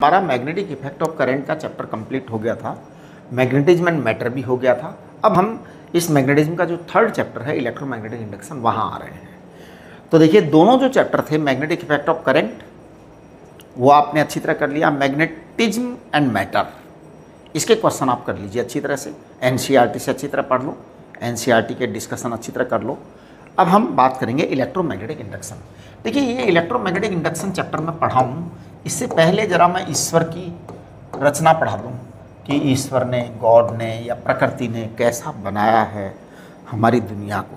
हमारा magnetic effect of current का chapter complete हो गया था, मैग्नेटिज्म एंड मैटर भी हो गया था। अब हम इस मैग्नेटिज्म का जो थर्ड चैप्टर है इलेक्ट्रोमैग्नेटिक इंडक्शन, वहाँ आ रहे हैं। तो देखिए दोनों जो चैप्टर थे मैग्नेटिक इफेक्ट ऑफ करंट वो आपने अच्छी तरह कर लिया, मैग्नेटिज्म एंड मैटर इसके क्वेश्चन आप कर लीजिए अच्छी तरह से, एनसीईआरटी से अच्छी तरह पढ़ लो, एनसीईआरटी के डिस्कशन अच्छी तरह कर लो। अब हम बात करेंगे इलेक्ट्रोमैग्नेटिक इंडक्शन। देखिए ये इलेक्ट्रोमैग्नेटिक इंडक्शन चैप्टर में पढ़ाऊँ इससे पहले ज़रा मैं ईश्वर की रचना पढ़ा दूँ कि ईश्वर ने, गॉड ने या प्रकृति ने कैसा बनाया है हमारी दुनिया को।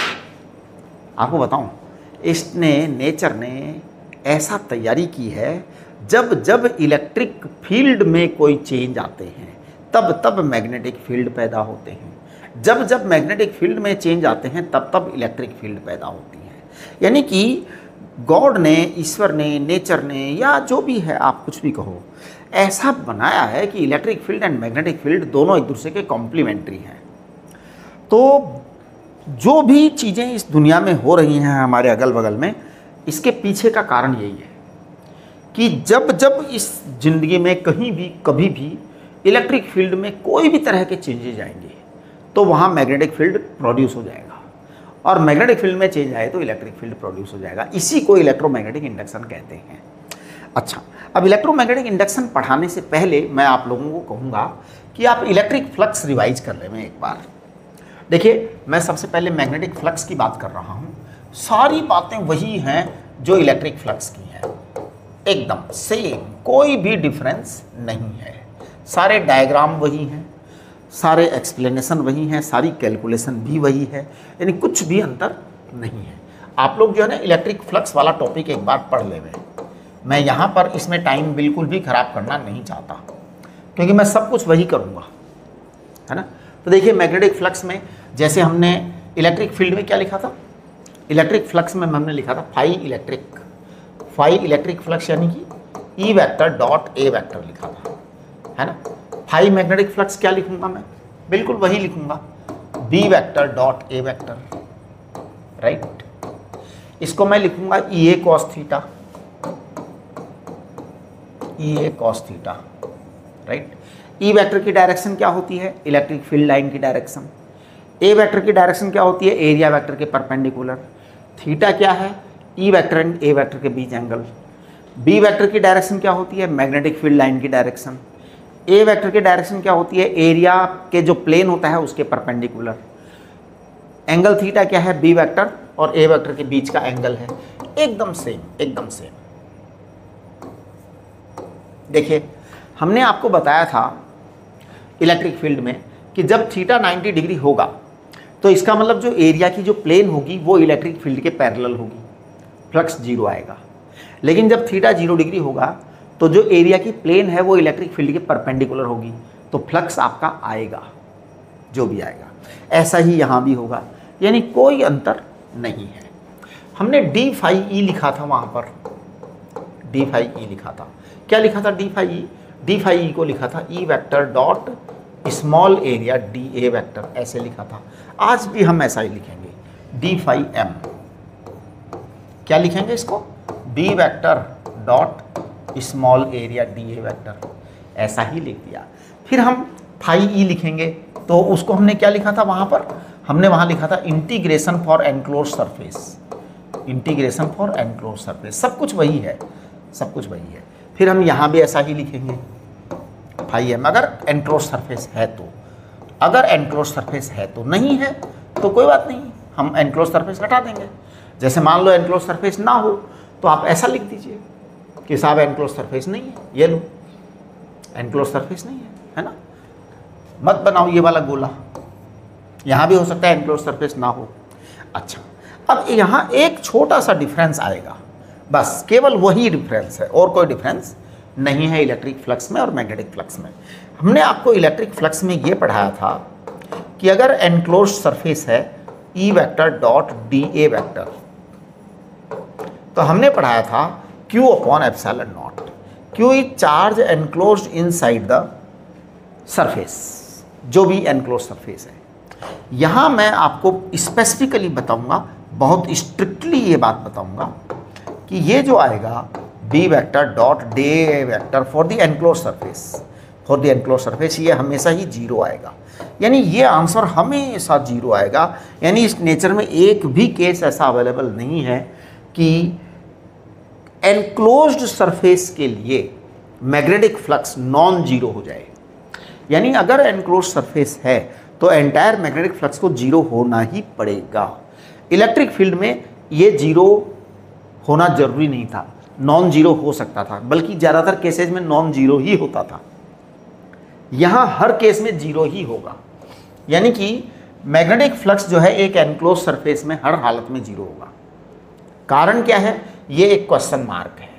आपको बताऊँ इसने, नेचर ने ऐसा तैयारी की है जब जब इलेक्ट्रिक फील्ड में कोई चेंज आते हैं तब तब मैग्नेटिक फील्ड पैदा होते हैं, जब जब मैग्नेटिक फील्ड में चेंज आते हैं तब तब इलेक्ट्रिक फील्ड पैदा होती है। यानी कि गॉड ने, ईश्वर ने, नेचर ने या जो भी है आप कुछ भी कहो, ऐसा बनाया है कि electric field and magnetic field दोनों एक दूसरे के कॉम्प्लीमेंट्री हैं। तो जो भी चीज़ें इस दुनिया में हो रही हैं हमारे अगल बगल में, इसके पीछे का कारण यही है कि जब जब इस ज़िंदगी में कहीं भी कभी भी इलेक्ट्रिक फील्ड में कोई भी तरह के चेंजेज आएंगे तो वहाँ मैग्नेटिक फील्ड प्रोड्यूस हो जाएगा, और मैग्नेटिक फील्ड में चेंज आए तो इलेक्ट्रिक फील्ड प्रोड्यूस हो जाएगा। इसी को इलेक्ट्रोमैग्नेटिक इंडक्शन कहते हैं। अच्छा, अब इलेक्ट्रोमैग्नेटिक इंडक्शन पढ़ाने से पहले मैं आप लोगों को कहूँगा कि आप इलेक्ट्रिक फ्लक्स रिवाइज कर लें एक बार। देखिए मैं सबसे पहले मैग्नेटिक फ्लक्स की बात कर रहा हूँ, सारी बातें वही हैं जो इलेक्ट्रिक फ्लक्स की हैं, एकदम सेम, कोई भी डिफरेंस नहीं है। सारे डायग्राम वही हैं, सारे एक्सप्लेनेशन वही हैं, सारी कैलकुलेशन भी वही है, यानी कुछ भी अंतर नहीं है। आप लोग जो है ना इलेक्ट्रिक फ्लक्स वाला टॉपिक एक बार पढ़ ले। मैं यहाँ पर इसमें टाइम बिल्कुल भी ख़राब करना नहीं चाहता क्योंकि मैं सब कुछ वही करूँगा, है ना। तो देखिए मैग्नेटिक फ्लक्स में जैसे हमने इलेक्ट्रिक फील्ड में क्या लिखा था, इलेक्ट्रिक फ्लक्स में हमने लिखा था फाई इलेक्ट्रिक फ्लक्स यानी कि E vector dot A vector लिखा था, है ना। फाई मैग्नेटिक फ्लक्स क्या लिखूंगा मैं, बिल्कुल वही लिखूंगा, B vector dot A vector, right. इसको मैं लिखूंगा E A cos theta, right. E vector की डायरेक्शन क्या होती है, इलेक्ट्रिक फील्ड लाइन की डायरेक्शन। ए वेक्टर की डायरेक्शन क्या होती है, एरिया वेक्टर के परपेंडिकुलर। थीटा क्या है, E vector and A vector के बीच एंगल। बी वेक्टर की डायरेक्शन क्या होती है, मैग्नेटिक फील्ड लाइन की डायरेक्शन। ए वेक्टर की डायरेक्शन क्या होती है, एरिया के जो प्लेन होता है उसके परपेंडिकुलर। एंगल थीटा क्या है, बी वेक्टर और ए वेक्टर के बीच का एंगल है, एकदम सेम, एकदम सेम। देखिए हमने आपको बताया था इलेक्ट्रिक फील्ड में कि जब थीटा 90 डिग्री होगा तो इसका मतलब जो एरिया की जो प्लेन होगी वो इलेक्ट्रिक फील्ड के पैरेलल होगी, फ्लक्स जीरो आएगा। लेकिन जब थीटा 0 डिग्री होगा तो जो एरिया की प्लेन है वो इलेक्ट्रिक फील्ड के परपेंडिकुलर होगी, तो फ्लक्स आपका आएगा जो भी आएगा। ऐसा ही यहाँ भी होगा, यानी कोई अंतर नहीं है। हमने डी फाई ई लिखा था, वहाँ पर डी फाई ई लिखा था। क्या लिखा था d phi E, d phi E को लिखा था E vector dot small area d A vector, ऐसे लिखा था। आज भी हम ऐसा ही लिखेंगे, डी फाई एम। क्या लिखेंगे इसको, B vector dot small area d A vector, ऐसा ही लिख दिया। फिर हम फाई ई लिखेंगे तो उसको हमने क्या लिखा था, वहाँ पर हमने वहाँ लिखा था integration for enclose surface, integration for enclose surface. सब कुछ वही है, सब कुछ वही है। फिर हम यहाँ भी ऐसा ही लिखेंगे फाई एम, अगर एनक्लोज सरफेस है तो। अगर एनक्लोज सरफेस है तो, नहीं है तो कोई बात नहीं, हम एनक्लोज सरफेस हटा देंगे। जैसे मान लो एनक्लोज सरफेस ना हो तो आप ऐसा लिख दीजिए कि साहब एनक्लोज सरफेस नहीं है, ये लो एनक्लोज सरफेस नहीं है ना। मत बनाओ ये वाला गोला, यहाँ भी हो सकता है एनक्लोज सरफेस ना हो। अच्छा, अब यहाँ एक छोटा सा डिफरेंस आएगा, बस केवल वही डिफरेंस है और कोई डिफरेंस नहीं है इलेक्ट्रिक फ्लक्स में और मैग्नेटिक फ्लक्स में। हमने आपको इलेक्ट्रिक फ्लक्स में ये पढ़ाया था कि अगर एनक्लोज सरफेस है E vector dot d A vector, तो हमने पढ़ाया था Q upon epsilon naught. Q is charge enclosed inside the surface, जो भी एनक्लोज सरफेस है। यहाँ मैं आपको स्पेसिफिकली बताऊंगा, बहुत स्ट्रिक्टली ये बात बताऊंगा कि ये जो आएगा B vector dot d vector for the enclose surface, ये हमेशा ही 0 आएगा। यानी ये आंसर हमेशा 0 आएगा। यानी इस नेचर में एक भी केस ऐसा अवेलेबल नहीं है कि एनक्लोज्ड सरफेस के लिए मैग्नेटिक फ्लक्स नॉन जीरो हो जाए। यानी अगर एनक्लोज्ड सरफेस है तो एंटायर मैग्नेटिक फ्लक्स को 0 होना ही पड़ेगा। इलेक्ट्रिक फील्ड में ये 0 होना जरूरी नहीं था, नॉन जीरो हो सकता था, बल्कि ज़्यादातर केसेज में नॉन जीरो ही होता था। यहाँ हर केस में 0 ही होगा। यानी कि मैग्नेटिक फ्लक्स जो है एक एनक्लोज सरफेस में हर हालत में 0 होगा। कारण क्या है, ये एक क्वेश्चन मार्क है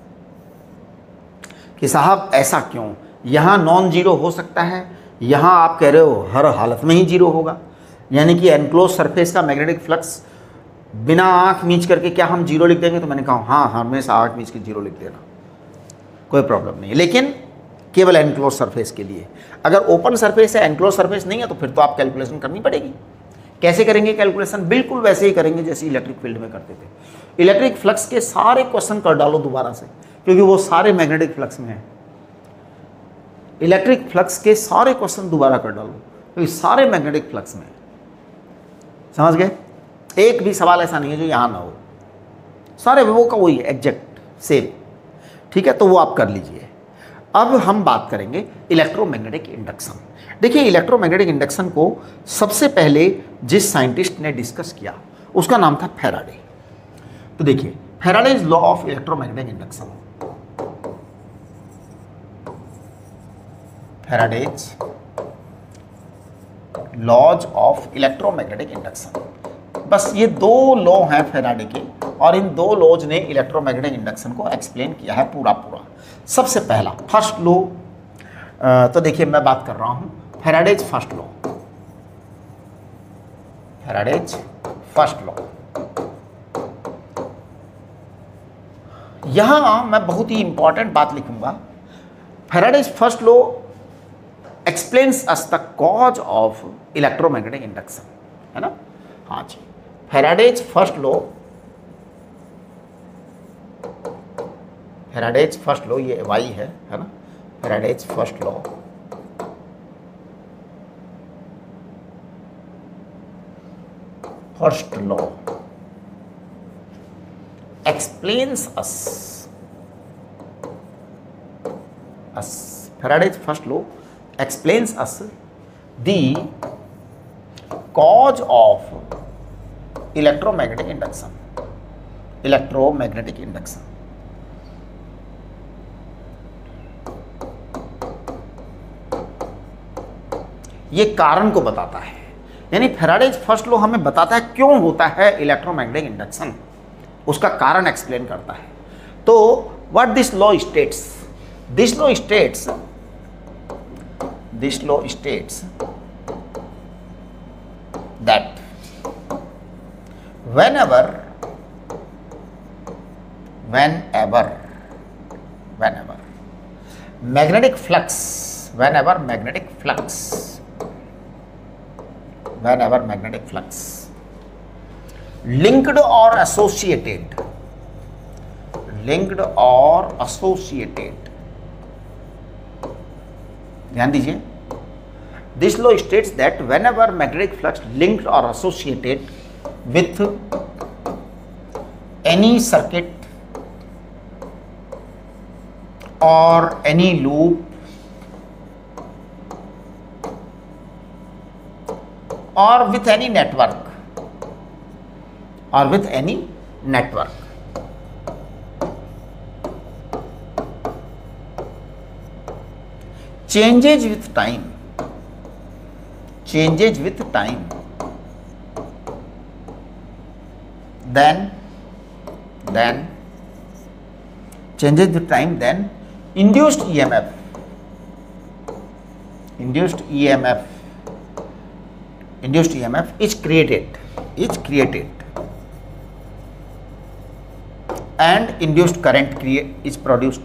कि साहब ऐसा क्यों, यहाँ नॉन जीरो हो सकता है, यहाँ आप कह रहे हो हर हालत में ही 0 होगा। यानी कि एनक्लोज सरफेस का मैग्नेटिक फ्लक्स बिना आंख मीच करके क्या हम 0 लिख देंगे? तो मैंने कहा हाँ, हमेशा आंख मीच के 0 लिख देना, कोई प्रॉब्लम नहीं है, लेकिन केवल एनक्लोज सरफेस के लिए। अगर ओपन सरफेस है, एनक्लोज सरफेस नहीं है, तो फिर तो आप कैलकुलेशन करनी पड़ेगी। कैसे करेंगे कैलकुलेशन? बिल्कुल वैसे ही करेंगे जैसे इलेक्ट्रिक फील्ड में करते थे। इलेक्ट्रिक फ्लक्स के सारे क्वेश्चन कर डालो दोबारा से, क्योंकि वो सारे मैग्नेटिक फ्लक्स में है। इलेक्ट्रिक फ्लक्स के सारे क्वेश्चन दोबारा कर डालो, क्योंकि सारे मैग्नेटिक फ्लक्स में है। समझ गए? एक भी सवाल ऐसा नहीं है जो यहाँ ना हो, सारे वो का वही है, एग्जैक्ट सेम। ठीक है, तो वो आप कर लीजिए। अब हम बात करेंगे इलेक्ट्रोमैग्नेटिक इंडक्शन। देखिए, इलेक्ट्रोमैग्नेटिक इंडक्शन को सबसे पहले जिस साइंटिस्ट ने डिस्कस किया उसका नाम था फैराडे। तो देखिए, Faraday's law of electromagnetic induction, Faraday's laws of electromagnetic induction. बस ये 2 लॉ हैं फैराडे के, और इन 2 लॉज ने इलेक्ट्रोमैग्नेटिक इंडक्शन को एक्सप्लेन किया है पूरा। सबसे पहला फर्स्ट लॉ, तो देखिए मैं बात कर रहा हूं Faraday's first law. Faraday's first law, यहां मैं बहुत ही इंपॉर्टेंट बात लिखूंगा। Faraday's first law explains us the cause of electromagnetic induction, है ना? हाँ जी, Faraday's first law, Faraday's first law, ये वाई है ना? Faraday's first law explains us Faraday's first law explains us the cause of electromagnetic induction. ये कारण को बताता है। यानी फैराडेज फर्स्ट लॉ हमें बताता है क्यों होता है इलेक्ट्रोमैग्नेटिक इंडक्शन, उसका कारण एक्सप्लेन करता है। तो what this law states, this law states that whenever magnetic flux linked or associated ध्यान दीजिए, this law states that whenever magnetic flux linked or associated with any circuit or any loop or with any network changes with time then induced EMF is created and induced current is produced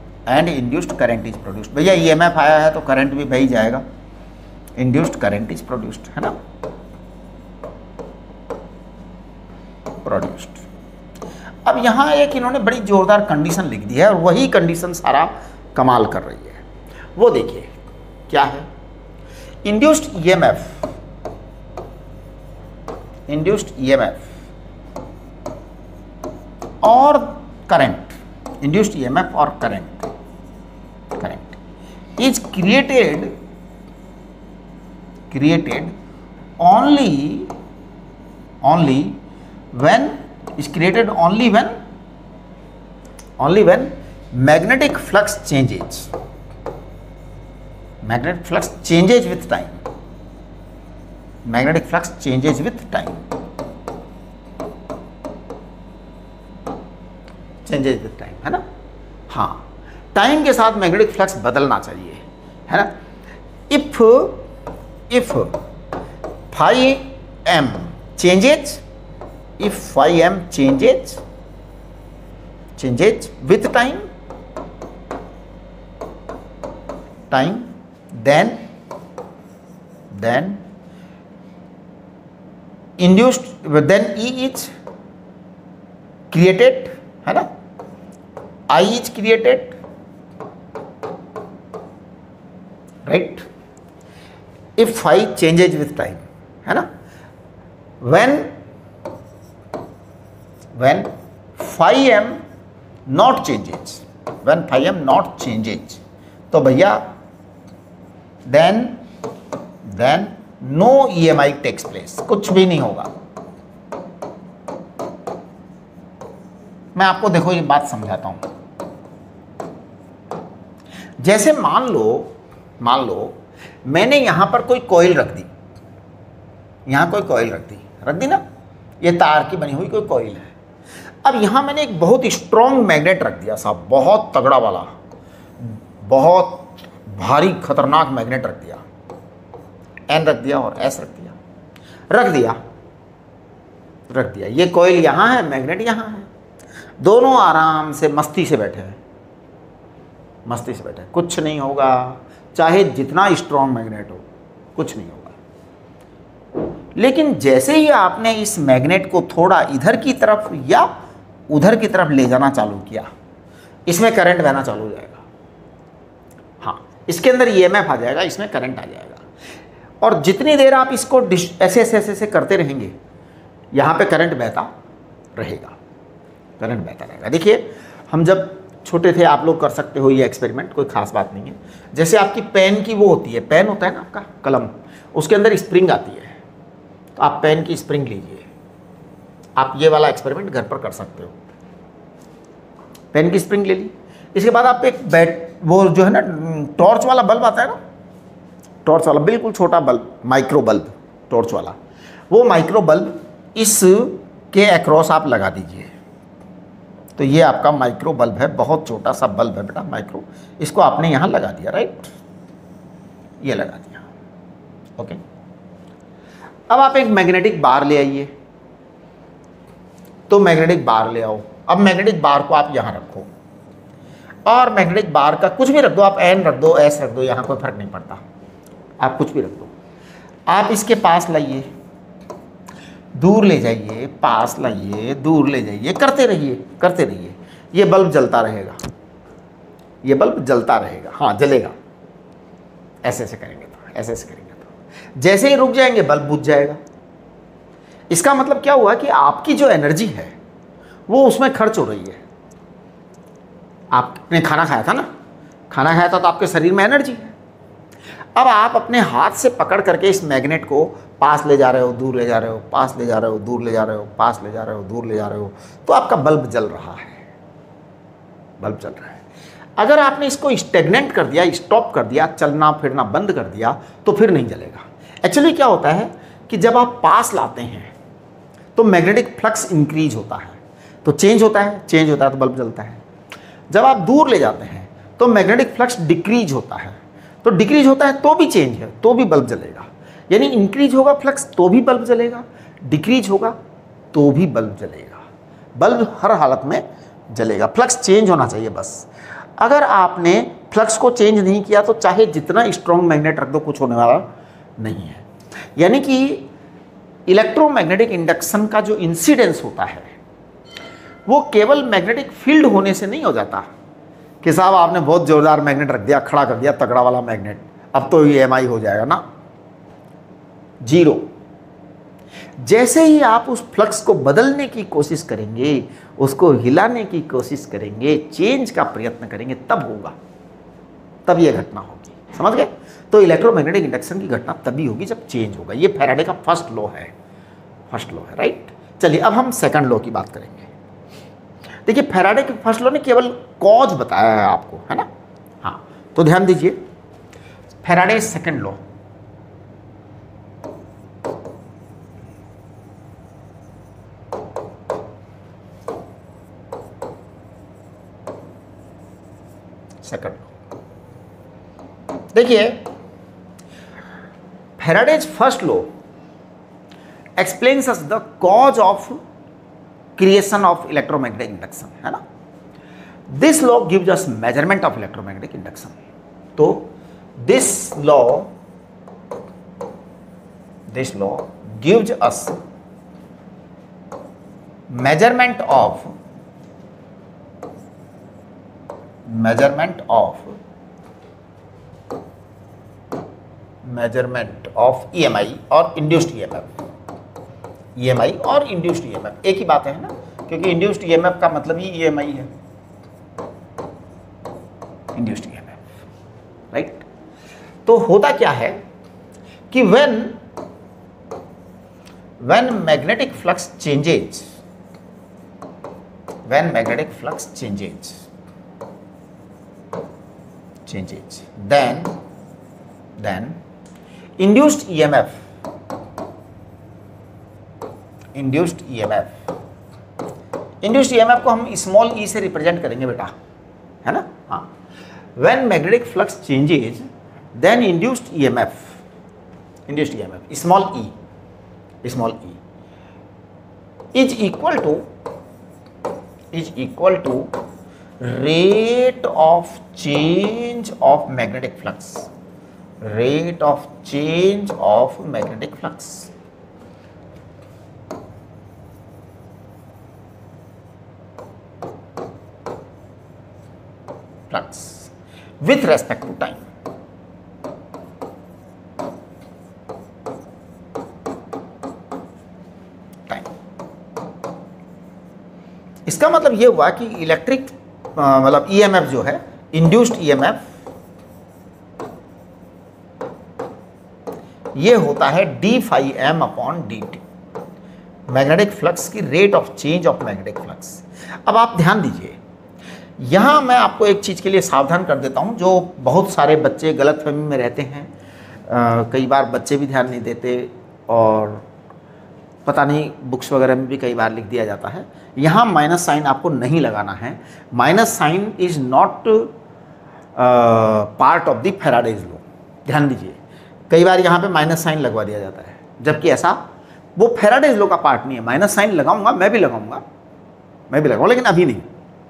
भैया EMF आया है तो current भी बह जाएगा, induced current is produced, है ना? अब यहाँ एक इन्होंने बड़ी जोरदार कंडीशन लिख दी है और वही कंडीशन सारा कमाल कर रही है। वो देखिए क्या है, इंड्यूस्ड ईएमएफ, और करंट, इंड्यूस्ड ईएमएफ और current is created only when magnetic flux changes with time, है ना। हाँ, टाइम के साथ मैग्नेटिक फ्लक्स बदलना चाहिए, है ना। If phi m changes with time, then induced, then E is created, है ना, I is created, right, if phi changes with time, है ना। when phi m not changes, तो भैया then no EMI takes place, कुछ भी नहीं होगा। मैं आपको देखो ये बात समझाता हूं। जैसे मान लो मैंने यहां पर कोई कॉइल रख दी, रख दी ना, ये तार की बनी हुई कोई कॉइल है। अब यहां मैंने एक बहुत स्ट्रॉन्ग मैग्नेट रख दिया साहब, बहुत तगड़ा वाला, बहुत भारी खतरनाक मैग्नेट रख दिया, एन रख दिया और एस रख दिया। ये कॉइल यहां है, मैग्नेट यहां है, दोनों आराम से मस्ती से बैठे हैं, कुछ नहीं होगा, चाहे जितना स्ट्रॉन्ग मैग्नेट हो, कुछ नहीं होगा। लेकिन जैसे ही आपने इस मैग्नेट को थोड़ा इधर की तरफ या उधर की तरफ ले जाना चालू किया, इसमें करंट बहना चालू हो जाएगा। हाँ, इसके अंदर ईएमएफ आ जाएगा, इसमें करंट आ जाएगा। और जितनी देर आप इसको ऐसे करते रहेंगे, यहाँ पे करंट बहता रहेगा। देखिए, हम जब छोटे थे, आप लोग कर सकते हो ये एक्सपेरिमेंट, कोई खास बात नहीं है। जैसे आपकी पेन की वो होती है, पेन होता है ना आपका कलम, उसके अंदर स्प्रिंग आती है, तो आप पेन की स्प्रिंग लीजिए। आप ये वाला एक्सपेरिमेंट घर पर कर सकते हो। पेन की स्प्रिंग ले ली, इसके बाद आप एक वो जो है ना टॉर्च वाला बल्ब आता है ना, टॉर्च वाला बिल्कुल छोटा बल्ब, माइक्रो बल्ब, टॉर्च वाला, वो माइक्रो बल्ब इस के अक्रॉस आप लगा दीजिए। तो ये आपका माइक्रो बल्ब है, बहुत छोटा सा बल्ब है बेटा, माइक्रो। इसको आपने यहाँ लगा दिया, राइट, ये लगा दिया, ओके। अब आप एक मैग्नेटिक बार ले आइए, तो मैग्नेटिक बार ले आओ। अब मैग्नेटिक बार को आप यहाँ रखो, और मैग्नेटिक बार का कुछ भी रख दो, आप एन रख दो, एस रख दो, यहाँ कोई फर्क नहीं पड़ता, आप कुछ भी रख दो। आप इसके पास लाइए, दूर ले जाइए, पास लाइए, दूर ले जाइए, करते रहिए। ये बल्ब जलता रहेगा, हाँ जलेगा। ऐसे करेंगे तो जैसे ही रुक जाएंगे बल्ब बुझ जाएगा। इसका मतलब क्या हुआ कि आपकी जो एनर्जी है वो उसमें खर्च हो रही है। आपने खाना खाया था तो आपके शरीर में एनर्जी है। अब आप अपने हाथ से पकड़ करके इस मैग्नेट को पास ले जा रहे हो, दूर ले जा रहे हो, पास ले जा रहे हो, दूर ले जा रहे हो, पास ले जा रहे हो, दूर ले जा रहे हो, तो आपका बल्ब जल रहा है। अगर आपने इसको स्टेगनेंट कर दिया, स्टॉप कर दिया, चलना फिरना बंद कर दिया, तो फिर नहीं जलेगा। एक्चुअली क्या होता है कि जब आप पास लाते हैं तो मैग्नेटिक फ्लक्स इंक्रीज होता है, तो चेंज होता है तो बल्ब जलता है। जब आप दूर ले जाते हैं तो मैग्नेटिक फ्लक्स डिक्रीज होता है, तो डिक्रीज होता है तो भी चेंज है, तो भी बल्ब जलेगा। यानी इंक्रीज होगा फ्लक्स तो भी बल्ब जलेगा, डिक्रीज होगा तो भी बल्ब जलेगा। बल्ब हर हालत में जलेगा, फ्लक्स चेंज होना चाहिए बस। अगर आपने फ्लक्स को चेंज नहीं किया तो चाहे जितना स्ट्रॉन्ग मैग्नेट रख दो, कुछ होने वाला नहीं है। यानी कि इलेक्ट्रोमैग्नेटिक इंडक्शन का जो इंसिडेंस होता है वो केवल मैग्नेटिक फील्ड होने से नहीं हो जाता कि साहब आपने बहुत जोरदार मैग्नेट रख दिया, खड़ा कर दिया, तगड़ा वाला मैग्नेट, अब तो EMI हो जाएगा ना, जीरो। जैसे ही आप उस फ्लक्स को बदलने की कोशिश करेंगे, उसको हिलाने की कोशिश करेंगे, चेंज का प्रयत्न करेंगे, तब होगा, तब यह घटना होगी। समझ गए? तो इलेक्ट्रोमैग्नेटिक इंडक्शन की घटना तभी होगी जब चेंज होगा। ये फैराडे का फर्स्ट लॉ है, राइट। चलिए अब हम सेकंड लॉ की बात करेंगे। देखिए फैराडे के फर्स्ट लॉ ने केवल कॉज बताया है आपको, है ना। हाँ, तो ध्यान दीजिए, Faraday second law, second law, देखिए Faraday's first law explains us the cause of creation of electromagnetic induction, है ना। This law gives us measurement of electromagnetic induction. तो this law gives us measurement of EMI और induced EMF। EMI और induced EMF एक ही बात है ना, क्योंकि इंड्यूस्ड EMF का मतलब ही EMI है, इंड्यूस्ड EMF, राइट। तो होता क्या है कि when magnetic flux changes, then induced EMF को हम स्मॉल e से रिप्रेजेंट करेंगे बेटा, है ना। हाँ, when magnetic flux changes then induced EMF small e is equal to rate of change of magnetic flux, with respect to time। इसका मतलब ये हुआ कि इलेक्ट्रिक मतलब EMF जो है, इंड्यूस्ड EMF, ये होता है d∅m/dt, मैग्नेटिक फ्लक्स की rate of change of magnetic flux. अब आप ध्यान दीजिए, यहाँ मैं आपको एक चीज़ के लिए सावधान कर देता हूँ, जो बहुत सारे बच्चे गलतफहमी में रहते हैं। कई बार बच्चे भी ध्यान नहीं देते और पता नहीं बुक्स वगैरह में भी कई बार लिख दिया जाता है। यहाँ माइनस साइन आपको नहीं लगाना है। Minus sign is not part of the Faraday's law. ध्यान दीजिए, कई बार यहाँ पे माइनस साइन लगवा दिया जाता है, जबकि ऐसा वो फैराडेज लॉ का पार्ट नहीं है। माइनस साइन लगाऊंगा, मैं भी लगाऊंगा, लेकिन अभी नहीं,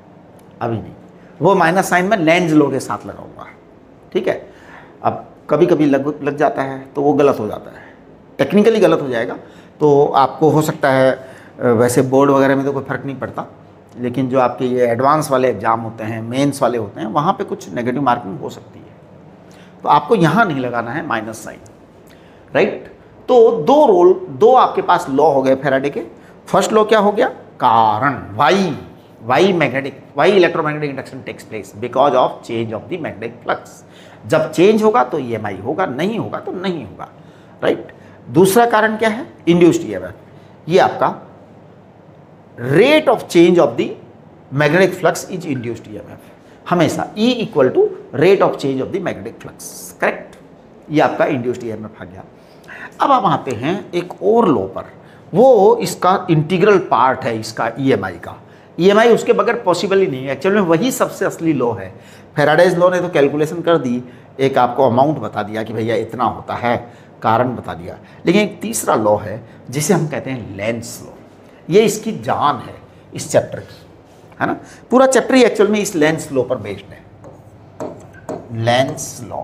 वो माइनस साइन में लेंज लॉ के साथ लगाऊंगा, ठीक है। अब कभी कभी लग जाता है तो वो गलत हो जाता है, टेक्निकली गलत हो जाएगा। तो आपको हो सकता है, वैसे बोर्ड वगैरह में तो कोई फ़र्क नहीं पड़ता, लेकिन जो आपके ये एडवांस वाले एग्ज़ाम होते हैं, मेंस वाले होते हैं, वहाँ पे कुछ नेगेटिव मार्किंग हो सकती है। तो आपको यहाँ नहीं लगाना है माइनस साइन, राइट। तो दो आपके पास लॉ हो गए फैराडे के। फर्स्ट लॉ क्या हो गया? कारण, why electromagnetic induction takes place because of change of the magnetic flux. जब चेंज होगा तो EMI होगा, नहीं होगा तो नहीं होगा, राइट। दूसरा कारण क्या है? Induced EMF। ये आपका rate of change of the magnetic flux is induced EMF, हमेशा E equal to rate of change of the magnetic flux, correct. ये आपका इंड्यूस्ड EMF आ गया। अब हम आते हैं एक और लॉ पर, वो इसका इंटीग्रल पार्ट है इसका EMI का। EMI उसके बगैर पॉसिबल ही नहीं है। एक्चुअल में वही सबसे असली लॉ है। फैराडेज लॉ ने तो कैलकुलेशन कर दी, एक आपको अमाउंट बता दिया कि भैया इतना होता है, कारण बता दिया। लेकिन एक तीसरा लॉ है जिसे हम कहते हैं लेंस लॉ। ये इसकी जान है इस चैप्टर की, है ना। पूरा चैप्टर ही एक्चुअल में इस लेंस लॉ पर बेस्ड है, लेंस लॉ।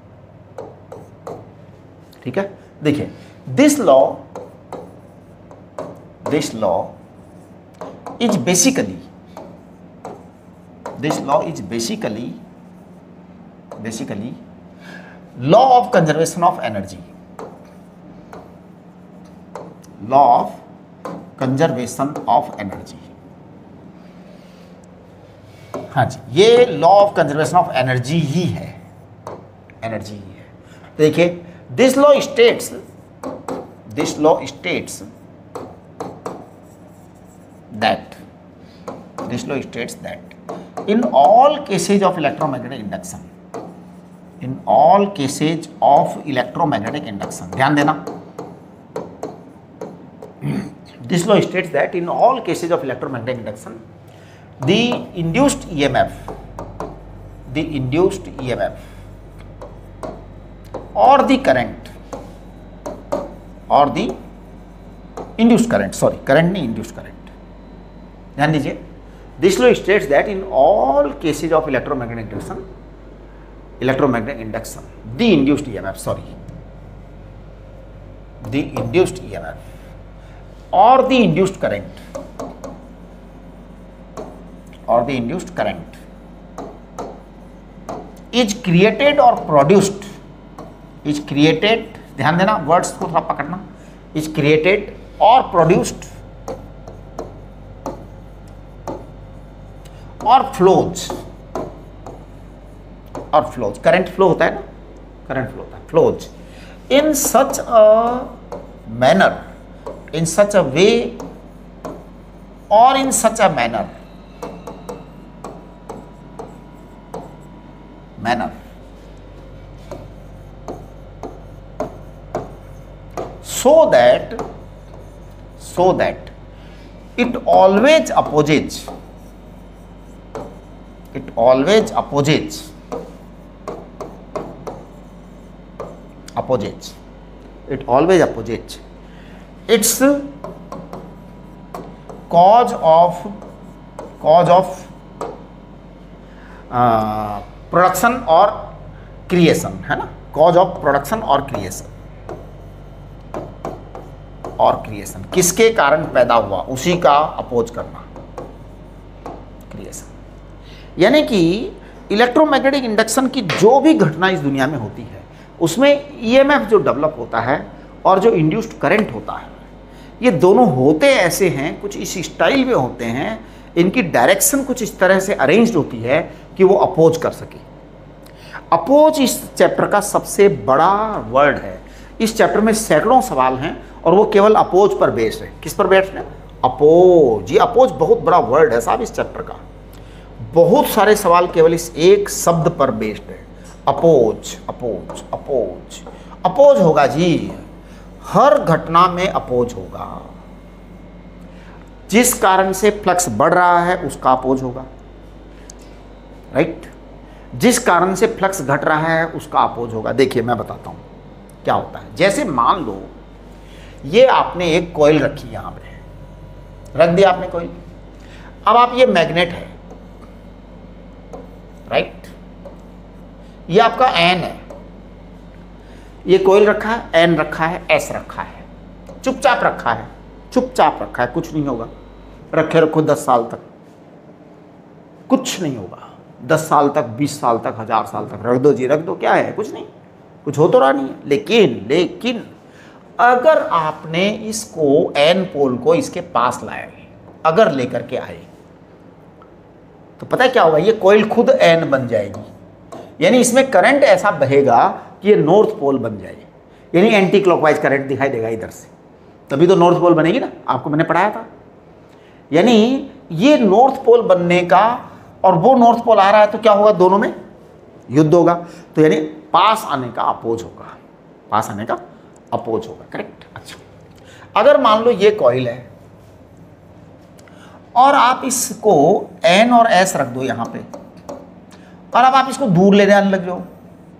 ठीक है, देखिए this law this law is basically law of conservation of energy. Law of conservation of energy. हाँ जी, ये law of conservation of energy ही है, एनर्जी ही है। देखिए, this law states that in all cases of electromagnetic induction, ध्यान देना, this law states that in all cases of electromagnetic induction, the induced EMF or the current induced current, current नहीं, induced current, ध्यान दीजिए, this law states that in all cases of electromagnetic induction, the induced EMF or the induced current is created or produced, ध्यान देना, words को थोड़ा पकड़ना, is created or produced or flows, current flow होता है ना, flows in such a manner, in such a way or in such a manner so that it always opposes its cause of production और creation, है ना, cause of production और creation, किसके कारण पैदा हुआ उसी का अपोज करना, क्रिएशन। यानी कि इलेक्ट्रोमैग्नेटिक इंडक्शन की जो भी घटना इस दुनिया में होती है उसमें ईएमएफ जो डेवलप होता है और जो इंड्यूस्ड करंट होता है, ये दोनों होते ऐसे हैं, कुछ इस स्टाइल में होते हैं, इनकी डायरेक्शन कुछ इस तरह से अरेंज्ड होती है कि वो अपोज कर सके। अपोज इस चैप्टर का सबसे बड़ा वर्ड है। इस चैप्टर में सैकड़ों सवाल हैं और वो केवल अपोज पर बेस्ड है। किस पर बेस्ड है? अपोज। ये अपोज बहुत बड़ा वर्ड है साहब इस चैप्टर का। बहुत सारे सवाल केवल इस एक शब्द पर बेस्ड है, अपोज। अपोज अपोज अपोज होगा जी, हर घटना में अपोज होगा। जिस कारण से फ्लक्स बढ़ रहा है उसका अपोज होगा, राइट। जिस कारण से फ्लक्स घट रहा है उसका अपोज होगा। देखिए मैं बताता हूं क्या होता है। जैसे मान लो ये आपने एक कॉइल रखी, यहां पे रख दिया आपने कॉइल। अब आप, ये मैग्नेट है, राइट, ये आपका एन है, ये कॉइल रखा है, एन रखा है, एस रखा है, चुपचाप रखा है, चुपचाप रखा है, कुछ नहीं होगा। रखे रखो 10 साल तक, कुछ नहीं होगा। 10 साल तक, 20 साल तक, 1000 साल तक रख दो जी, रख दो, क्या है, कुछ नहीं, कुछ हो तो रहा नहीं है। लेकिन अगर आपने इसको एन पोल को इसके पास लाए, अगर लेकर के आए, तो पता है क्या होगा, ये कॉइल खुद एन बन जाएगी। यानी इसमें करंट ऐसा बहेगा कि ये नॉर्थ पोल बन जाए, यानी एंटी क्लॉकवाइज करंट दिखाई देगा इधर से, तभी तो नॉर्थ पोल बनेगी ना, आपको मैंने पढ़ाया था। यानी ये नॉर्थ पोल बनने का और वो नॉर्थ पोल आ रहा है तो क्या होगा, दोनों में युद्ध होगा। तो यानी पास आने का अपोज होगा, पास आने का अपोज होगा, करेक्ट। अच्छा, अगर मान लो ये कॉइल है और आप इसको एन और एस रख दो यहां पे, और अब आप इसको दूर ले जाने लग जाओ,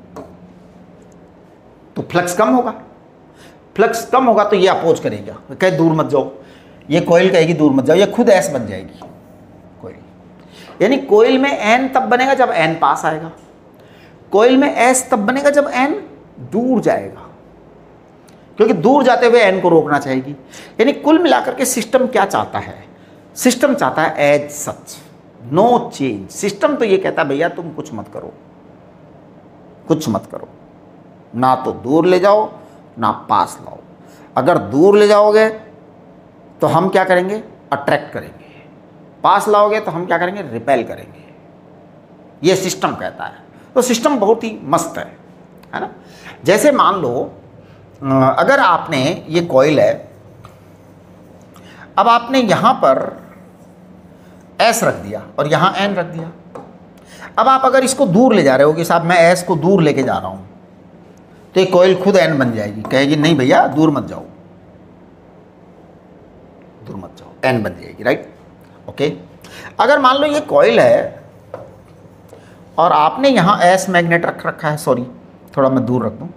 तो फ्लक्स कम होगा। फ्लक्स कम होगा तो ये अपोज करेगा, कहे दूर मत जाओ, ये कॉइल कहेगी दूर मत जाओ, ये खुद एस बन जाएगी कॉइल। यानी कॉइल में एन तब बनेगा जब एन पास आएगा, कॉइल में एस तब बनेगा जब एन दूर जाएगा। क्योंकि दूर जाते हुए एन को रोकना चाहेगी। यानी कुल मिलाकर के सिस्टम क्या चाहता है, सिस्टम चाहता है as such no change. System तो ये कहता है भैया तुम कुछ मत करो, कुछ मत करो, ना तो दूर ले जाओ ना पास लाओ। अगर दूर ले जाओगे तो हम क्या करेंगे, अट्रैक्ट करेंगे, पास लाओगे तो हम क्या करेंगे, रिपेल करेंगे। ये सिस्टम कहता है। तो सिस्टम बहुत ही मस्त है ना। जैसे मान लो अगर आपने ये कॉइल है, अब आपने यहां पर S रख दिया और यहां N रख दिया। अब आप अगर इसको दूर ले जा रहे हो कि साहब मैं S को दूर लेके जा रहा हूं, तो ये कॉइल खुद N बन जाएगी, कहेगी नहीं भैया दूर मत जाओ, दूर मत जाओ, N बन जाएगी, राइट। ओके। अगर मान लो ये कॉइल है और आपने यहां S मैग्नेट रख रखा है, सॉरी थोड़ा मैं दूर रख दूं,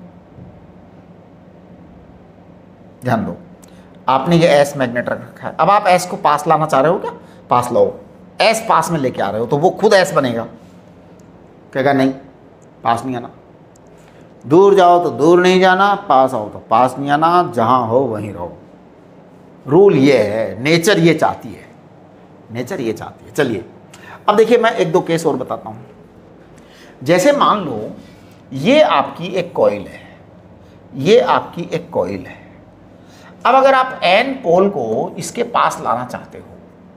ध्यान दो, आपने ये S मैग्नेट रख रखा है। अब आप S को पास लाना चाह रहे हो क्या, पास लाओ, S पास में लेके आ रहे हो तो वो खुद S बनेगा, कहेगा नहीं पास नहीं आना, दूर जाओ तो दूर नहीं जाना, पास आओ तो पास नहीं आना, जहां हो वहीं रहो। रूल ये है, नेचर ये चाहती है, नेचर ये चाहती है। चलिए अब देखिए मैं एक दो केस और बताता हूं। जैसे मान लो ये आपकी एक कॉइल है, ये आपकी एक कॉइल है। अब अगर आप N पोल को इसके पास लाना चाहते हो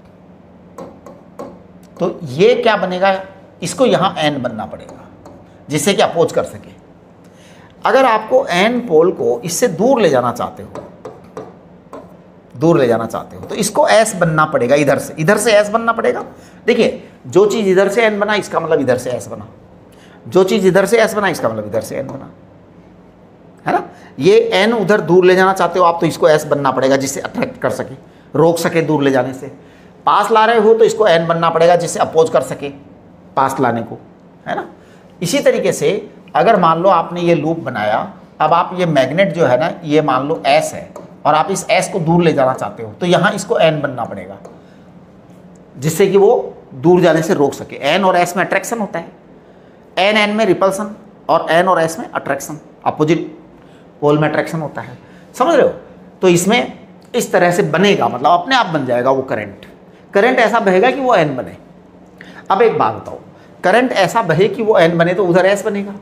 तो ये क्या बनेगा, इसको यहां N बनना पड़ेगा जिससे कि अपोज कर सके। अगर आपको N पोल को इससे दूर ले जाना चाहते हो, दूर ले जाना चाहते हो तो इसको S बनना पड़ेगा, इधर से S बनना पड़ेगा। देखिए जो चीज़ इधर से N बना इसका मतलब इधर से S बना, जो चीज़ इधर से S बना इसका मतलब इधर से N बना, है ना। ये N उधर दूर ले जाना चाहते हो आप तो इसको S बनना पड़ेगा जिससे अट्रैक्ट कर सके, रोक सके दूर ले जाने से। पास ला रहे हो तो इसको N बनना पड़ेगा जिससे अपोज कर सके पास लाने को, है ना। इसी तरीके से अगर मान लो आपने ये लूप बनाया, अब आप ये मैग्नेट जो है ना ये मान लो S है और आप इस S को दूर ले जाना चाहते हो तो यहाँ इसको N बनना पड़ेगा जिससे कि वो दूर जाने से रोक सके। N और S में अट्रैक्शन होता है, N में रिपल्सन और N और S में अट्रैक्शन, अपोजिट पोल में अट्रैक्शन होता है, समझ रहे हो। तो इसमें इस तरह से बनेगा, मतलब अपने आप बन जाएगा वो करंट। करंट ऐसा बहेगा कि वो N बने। अब एक बात बताओ, करंट ऐसा बहे कि वो N बने तो उधर S बनेगा।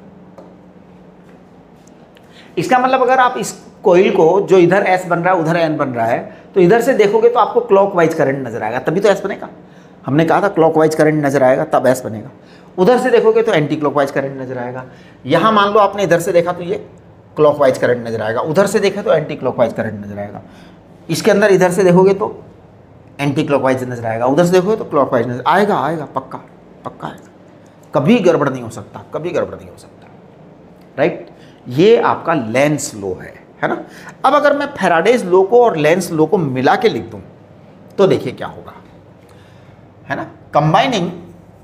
इसका मतलब अगर आप इस कोइल को जो इधर S बन रहा है उधर N बन रहा है तो इधर से देखोगे तो आपको क्लॉकवाइज करंट नजर आएगा, तभी तो S बनेगा। हमने कहा था क्लॉकवाइज करंट नजर आएगा तब S बनेगा। उधर से देखोगे तो एंटी क्लॉकवाइज करंट नजर आएगा। यहाँ मान लो आपने इधर से देखा तो ये क्लॉकवाइज करंट नजर आएगा, उधर से देखा तो एंटी क्लॉकवाइज करंट नजर आएगा। इसके अंदर इधर से देखोगे तो एंटी क्लॉकवाइज नजर आएगा, उधर से देखोगे तो क्लॉकवाइज नजर आएगा, आएगा पक्का पक्का आएगा, कभी गड़बड़ नहीं हो सकता, कभी गड़बड़ नहीं हो सकता, राइट। ये आपका लेंस लॉ है ना। अब अगर मैं फैराडेज लॉ को और लेंस लॉ को मिला के लिख दूं तो देखिए क्या होगा, है ना। Combining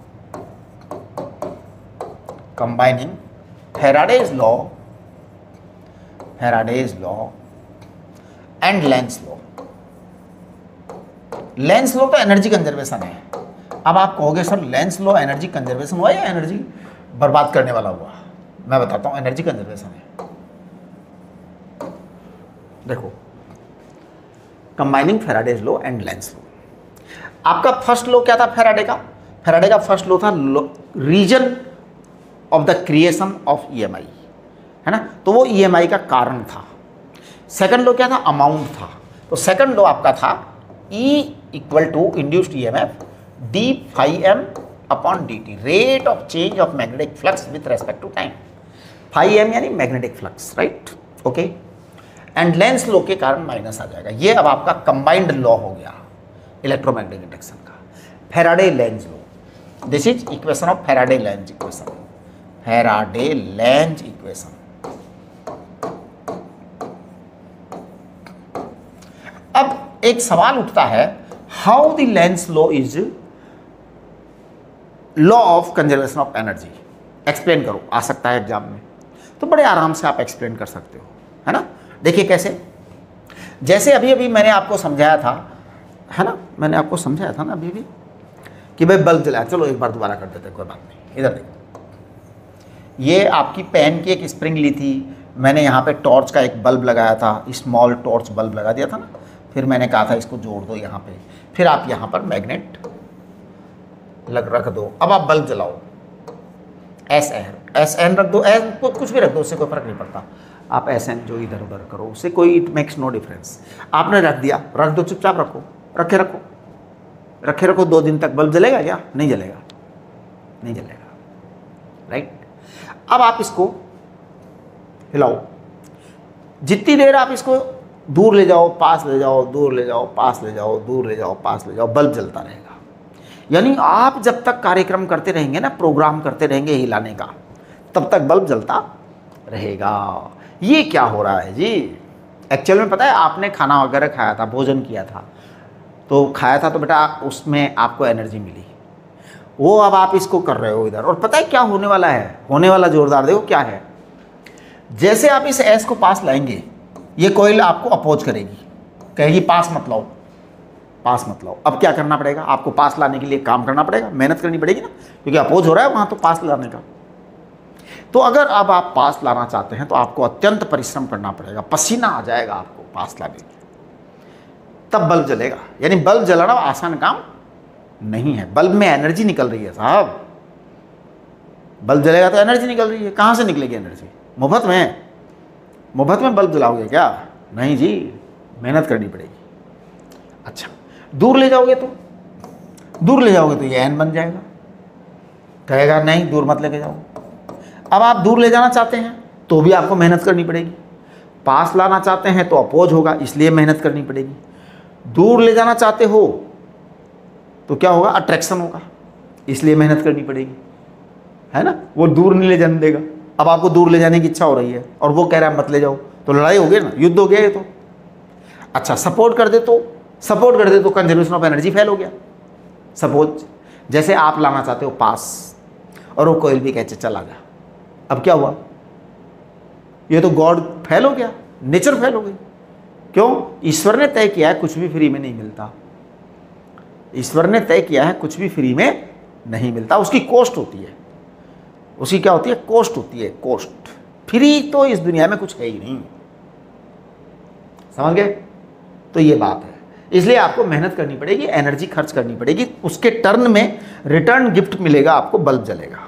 Faraday's law and Lenz law. Lenz law तो एनर्जी कंजर्वेशन है। अब आप कहोगे sir Lenz law energy conservation हुआ या एनर्जी बर्बाद करने वाला हुआ? मैं बताता हूं, एनर्जी कंजर्वेशन है। देखो, combining Faraday's law and Lenz law. आपका फर्स्ट लॉ क्या था फैराडे का? फैराडे का फर्स्ट लॉ था reason of the creation of EMI, है ना। तो वो EMI का कारण था। सेकंड लॉ क्या था? अमाउंट था। तो सेकंड लॉ आपका था E equal to induced EMF d∅m upon dt, rate of change of magnetic flux with respect to time. ∅m यानी magnetic flux, right, okay. And Lenz law के कारण minus आ जाएगा। ये अब आपका कंबाइंड लॉ हो गया इलेक्ट्रोमैग्नेटिक इंडक्शन का, Faraday Lenz law. This is equation of Faraday Lenz equation, Faraday Lenz equation. अब एक सवाल उठता है, how the Lenz law is law of conservation of energy. Explain करो, आ सकता है एग्जाम में, तो बड़े आराम से आप एक्सप्लेन कर सकते हो, है ना। देखिए कैसे, जैसे अभी अभी मैंने आपको समझाया था, है ना, मैंने आपको समझाया था ना अभी भी कि भाई बल्ब जलाया। चलो एक बार दोबारा कर देते हैं, कोई बात नहीं। इधर देखो, ये आपकी पेन की एक स्प्रिंग ली थी, मैंने यहाँ पे टॉर्च का एक बल्ब लगाया था, स्मॉल टॉर्च बल्ब लगा दिया था ना, फिर मैंने कहा था इसको जोड़ दो यहाँ पे, फिर आप यहाँ पर मैग्नेट रख दो। अब आप बल्ब जलाओ, एस एन रख दो, एस कुछ भी रख दो, उससे कोई फर्क नहीं पड़ता। आप एस एन जो इधर उधर करो, उससे कोई इट मेक्स नो डिफरेंस। आपने रख दिया, रख दो, चुपचाप रखो, रखे रखो 2 दिन तक। बल्ब जलेगा क्या? नहीं जलेगा, नहीं जलेगा, राइट। अब आप इसको हिलाओ, जितनी देर आप इसको दूर ले जाओ, पास ले जाओ, दूर ले जाओ, पास ले जाओ, दूर ले जाओ, पास ले जाओ, बल्ब जलता रहेगा। यानी आप जब तक कार्यक्रम करते रहेंगे ना, प्रोग्राम करते रहेंगे हिलाने का, तब तक बल्ब जलता रहेगा। ये क्या हो रहा है जी? एक्चुअल में पता है, आपने खाना वगैरह खाया था, भोजन किया था, तो खाया था तो बेटा उसमें आपको एनर्जी मिली, वो अब आप इसको कर रहे हो इधर। और पता है क्या होने वाला है? होने वाला जोरदार, देखो क्या है। जैसे आप इस एस को पास लाएंगे, ये कोयल आपको अपोज करेगी, कहेगी पास मत लाओ, पास मत लाओ। अब क्या करना पड़ेगा? आपको पास लाने के लिए काम करना पड़ेगा, मेहनत करनी पड़ेगी ना, क्योंकि अपोज हो रहा है वहाँ, तो पास लाने का। तो अगर अब आप पास लाना चाहते हैं तो आपको अत्यंत परिश्रम करना पड़ेगा, पसीना आ जाएगा आपको पास लाने के, तब बल्ब जलेगा। यानी बल्ब जलाना आसान काम नहीं है, बल्ब में एनर्जी निकल रही है साहब। बल्ब जलेगा तो एनर्जी निकल रही है, कहाँ से निकलेगी एनर्जी? मुफ्त में बल्ब जलाओगे क्या? नहीं जी, मेहनत करनी पड़ेगी। अच्छा, दूर ले जाओगे तो ये एन बन जाएगा, कहेगा नहीं दूर मत लेके जाओ। अब आप दूर ले जाना चाहते हैं तो भी आपको मेहनत करनी पड़ेगी, पास लाना चाहते हैं तो अपोज होगा, इसलिए मेहनत करनी पड़ेगी। दूर ले जाना चाहते हो तो क्या होगा? अट्रैक्शन होगा, इसलिए मेहनत करनी पड़ेगी, है ना। वो दूर नहीं ले जाने देगा। अब आपको दूर ले जाने की इच्छा हो रही है और वो कह रहा है मत ले जाओ, तो लड़ाई हो गई ना, युद्ध हो गया ये तो। अच्छा, सपोर्ट कर दे तो कंजर्वेशन ऑफ एनर्जी फेल हो गया। सपोज जैसे आप लाना चाहते हो पास और वो कोयल भी कहते चला जा, अब क्या हुआ? ये तो गॉड फेल हो गया, नेचर फेल हो गई। क्यों? ईश्वर ने तय किया है कुछ भी फ्री में नहीं मिलता। ईश्वर ने तय किया है कुछ भी फ्री में नहीं मिलता, उसकी कॉस्ट होती है। उसकी क्या होती है? कॉस्ट होती है, कॉस्ट। फ्री तो इस दुनिया में कुछ है ही नहीं, समझ गए? तो ये बात है, इसलिए आपको मेहनत करनी पड़ेगी, एनर्जी खर्च करनी पड़ेगी, उसके टर्न में रिटर्न गिफ्ट मिलेगा आपको, बल्ब जलेगा।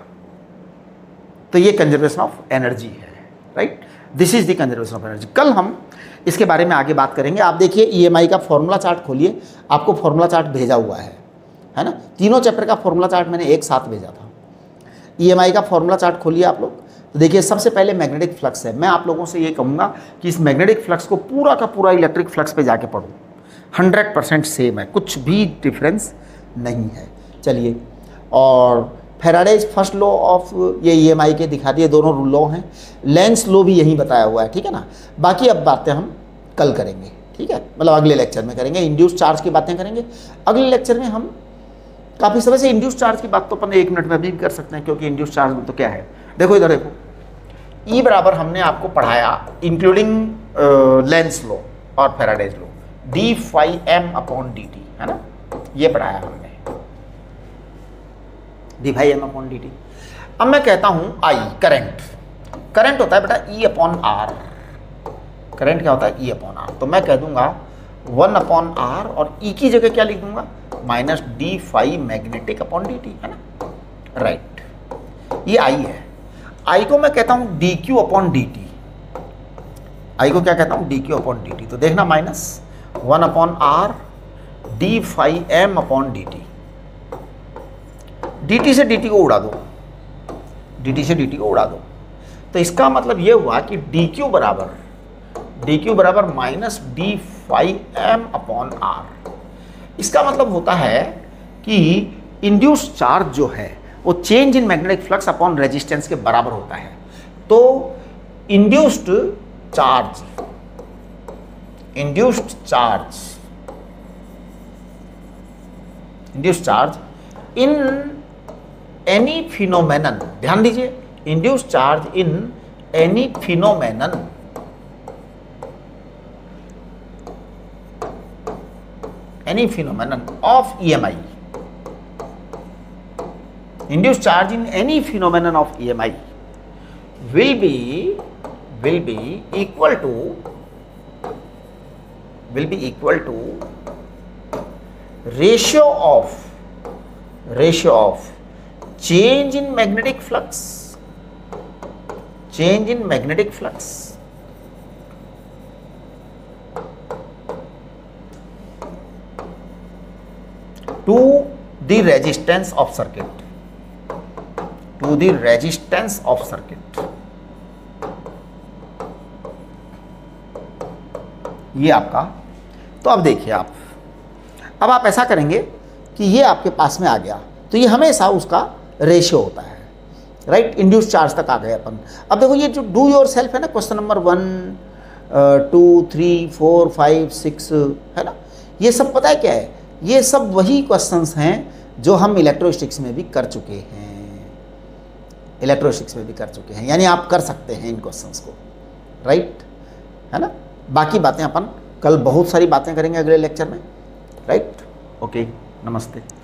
तो ये कंजर्वेशन ऑफ एनर्जी है, राइट। This is the conservation of energy. कल हम इसके बारे में आगे बात करेंगे। आप देखिए ईएमआई का फॉर्मूला चार्ट खोलिए, आपको फॉर्मूला चार्ट भेजा हुआ है ना। तीनों चैप्टर का फॉर्मूला चार्ट मैंने एक साथ भेजा था। ईएमआई का फॉर्मूला चार्ट खोलिए आप लोग, तो देखिए सबसे पहले मैग्नेटिक फ्लक्स है। मैं आप लोगों से ये कहूँगा कि इस मैग्नेटिक फ्लक्स को पूरा का पूरा इलेक्ट्रिक फ्लक्स पे जाके पढ़ो, 100% सेम है, कुछ भी डिफरेंस नहीं है। चलिए, और फैराडेज फर्स्ट लॉ ऑफ ये ईएमआई के दिखा दिए, दोनों लॉ हैं। लेंस लॉ भी यही बताया हुआ है, ठीक है ना। बाकी अब बातें हम कल करेंगे, ठीक है, मतलब अगले लेक्चर में करेंगे। इंड्यूस चार्ज की बातें करेंगे अगले लेक्चर में। हम काफ़ी समय से इंड्यूस चार्ज की बात तो अपन 1 मिनट में भी कर सकते हैं, क्योंकि इंड्यूस चार्ज में तो क्या है, देखो इधर देखो, E बराबर हमने आपको पढ़ाया इंक्लूडिंग लेंस लॉ और फैराडेज लॉ, d/m/dt, है ना, ये पढ़ाया हमने, d/m/dt। अब मैं कहता हूं I, करंट होता है बेटा E/R। करंट क्या होता है? E/R। तो मैं कह दूंगा 1/R और E की जगह क्या लिख दूंगा? -d/φ मैग्नेटिक अपॉन dt, है ना, राइट। ये I है। I को मैं कहता हूं dq/dt। I को क्या कहता हूं? dq/dt। तो देखना -1/R d/m/dt। dt से dt को उड़ा दो, dt से dt को उड़ा दो, तो इसका मतलब ये हुआ कि dq बराबर -d/m/R। इसका मतलब होता है कि इंड्यूस्ड चार्ज जो है वो change in magnetic flux upon resistance के बराबर होता है। तो induced charge in any phenomenon, ध्यान दीजिए, induced charge in any phenomenon of EMI, induced charge in any phenomenon of EMI will be will be equal to ratio of change in magnetic flux to the resistance of circuit, ये आपका। तो अब देखिए अब आप ऐसा करेंगे कि ये आपके पास में आ गया, तो ये हमेशा उसका रेशियो होता है, राइट। इंड्यूस चार्ज तक आ गए अपन। अब देखो ये जो डू योर सेल्फ है ना, क्वेश्चन नंबर 1, 2, 3, 4, 5, 6 है ना, ये सब पता है क्या है, ये सब वही क्वेश्चंस हैं जो हम इलेक्ट्रोस्टैटिक्स में भी कर चुके हैं, यानी आप कर सकते हैं इन क्वेश्चंस को, राइट, है ना। बाकी बातें अपन कल बहुत सारी बातें करेंगे अगले लेक्चर में, राइट। ओके, नमस्ते।